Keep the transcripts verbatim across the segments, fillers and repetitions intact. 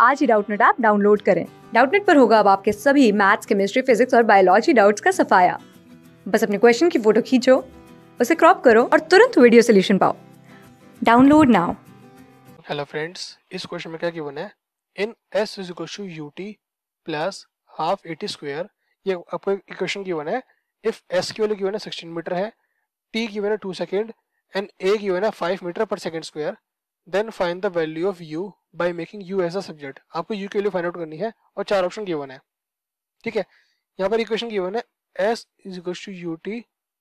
आज ही Doubtnut app download करें। डाउटनेट पर होगा अब आपके सभी मैथ्स, केमिस्ट्री, फिजिक्स और बायोलॉजी डाउट्स का सफाया। बस अपने क्वेश्चन की फोटो खींचो, उसे क्रॉप करो और तुरंत वीडियो सोल्यूशन पाओ। Download now. हेलो फ्रेंड्स, इस क्वेश्चन में क्या गिवन है, in s is equal to u t plus half a t square. ये आपको इक्वेशन गिवन है। इफ s की वैल्यू गिवन है सिक्सटीन मीटर है, t गिवन है two second and a given है five meter per second square, then find the value of u by making u as a subject. आपको u की value find out करनी है और चार ऑप्शन गिवन है। ठीक है, यहाँ पर इक्वेशन गिवन है s is equal to u t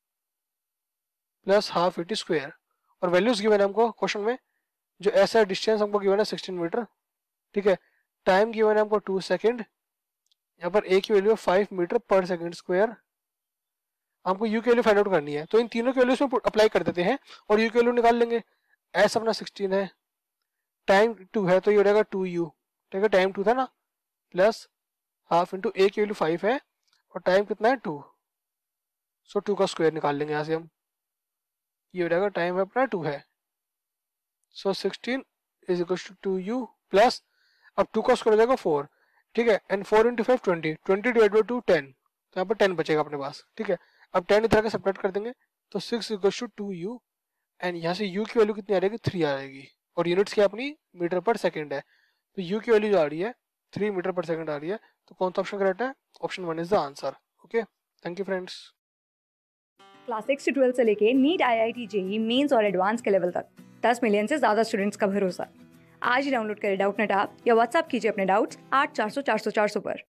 plus half a t square और वैल्यूज गिवन है हमको क्वेश्चन में। जो एस है डिस्टेंस हमको गिवन है सिक्सटीन मीटर। ठीक है, टाइम गिवन है हमको टू सेकेंड। यहाँ पर ए की वैल्यू है five meter per second square. हमको यू की वैल्यू फाइंड आउट करनी है, तो इन तीनों की वैल्यूज में अप्लाई कर देते हैं और यू की वैल्यू निकाल लेंगे। एस अपना सिक्सटीन है, टाइम टू है तो ये हो जाएगा टू यू। ठीक है, टाइम टू था ना, प्लस हाफ इंटू ए की वैल्यू फाइव है और टाइम कितना है टू, सो टू का स्क्वायर निकाल लेंगे यहाँ से हम। ये हो जाएगा टाइम है अपना टू है, so sixteen is equal to two u plus, अब टू का स्क्वायर हो जाएगा फोर। ठीक है, and four into five twenty, twenty divide by two ten, तो यहाँ पर टेन बचेगा अपने पास। ठीक है, अब टेन इधर के सेपरेट कर देंगे तो six equal to two u and यहाँ से यू की वैल्यू कितनी आ जाएगी, थ्री आ जाएगी और यूनिट्स क्या अपनी मीटर पर सेकेंड है, तो यू की वैल्यू जो आ रही है थ्री मीटर पर सेकेंड आ रही है। तो कौन सा ऑप्शन करेक्ट है? Option one is the answer. Okay, thank you friends. Class six से ट्वेल्थ से लेके NEET, I I T, JEE mains और एडवांस के लेवल तक दस मिलियन से ज्यादा स्टूडेंट्स का भरोसा। आज ही डाउनलोड करें डाउटनेट ऐप या व्हाट्सएप कीजिए अपने डाउट्स आठ चार सौ चार सौ चार सौ पर।